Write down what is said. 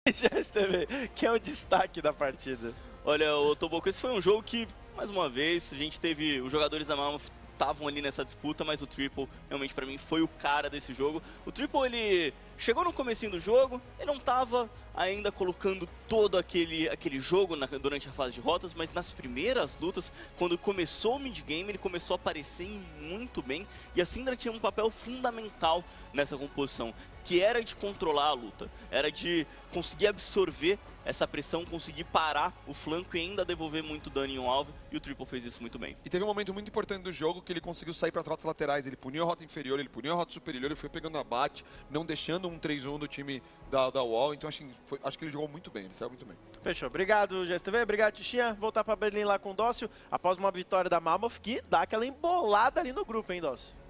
GSTV, que é o destaque da partida. Olha, o Toboco, esse foi um jogo que, mais uma vez, a gente teve os jogadores da Mammoth estavam ali nessa disputa, mas o Triple realmente pra mim foi o cara desse jogo. O Triple, ele chegou no comecinho do jogo, ele não tava ainda colocando todo aquele jogo durante a fase de rotas, mas nas primeiras lutas, quando começou o mid-game, ele começou a aparecer muito bem, e a Syndra tinha um papel fundamental nessa composição, que era de controlar a luta, era de conseguir absorver essa pressão, conseguir parar o flanco e ainda devolver muito dano em um alvo, e o Triple fez isso muito bem. E teve um momento muito importante do jogo que ele conseguiu sair para as rotas laterais, ele puniu a rota inferior, ele puniu a rota superior, ele foi pegando abate, não deixando um 3-1 do time da UOL, então acho que ele jogou muito bem, ele saiu muito bem. Fechou. Obrigado, GSTV. Obrigado, Tichinha. Voltar para Berlim lá com o Dócio, após uma vitória da Mammoth, que dá aquela embolada ali no grupo, hein, Dócio?